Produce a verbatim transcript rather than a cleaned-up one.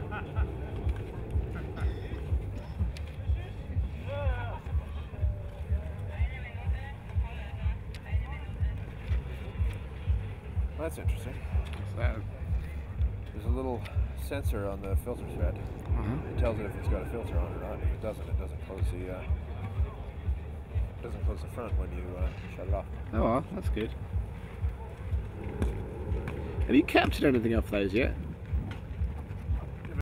Well, that's interesting. So, there's a little sensor on the filter thread. uh-huh. It tells it if it's got a filter on or not. If it doesn't, it doesn't close the uh, doesn't close the front when you uh, shut it off. Oh well, that's good. Have you captured anything off those yet?